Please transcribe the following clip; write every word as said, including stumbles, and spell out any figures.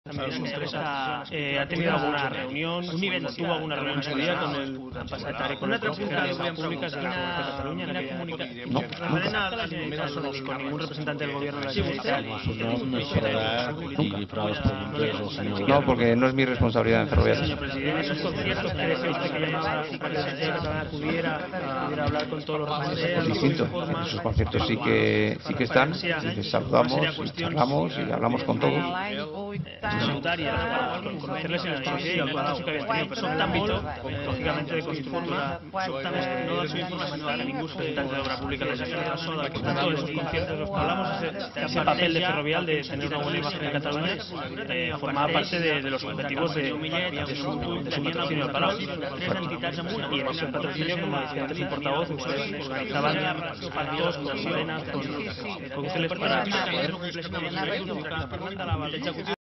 También su empresa eh, ha tenido alguna reunión, un nivel tuvo alguna reunión en su día con el con el consejero de Públicas de la Junta de Cataluña, en aquella no, con ningún representante del gobierno de la Generalitat. No, porque no es mi responsabilidad en ferroviarios. Señor presidente, esos conciertos que decía usted que llamaba para que la Generalitat Catalana pudiera, pudiera hablar con todos los representantes. Es distinto. Esos conceptos sí que sí que están, y les saludamos, y charlamos y hablamos con todos. Estatutària, conocerles en el Consell, el qual que había tenido, pero ámbito, lógicamente, de constructora, no de su información, no de ningún representante de obra pública de la Generalitat, solo de todos esos conciertos los que hablamos, ese, ese papel de Ferrovial de tener una buena imagen en Cataluña, eh, formaba parte de, de los objetivos de, de su, de su patrocinio al Palau. Y en ese patrocinio, como decía antes el portavoz, ustedes organizaban actos con sirenas, con cócteles para poder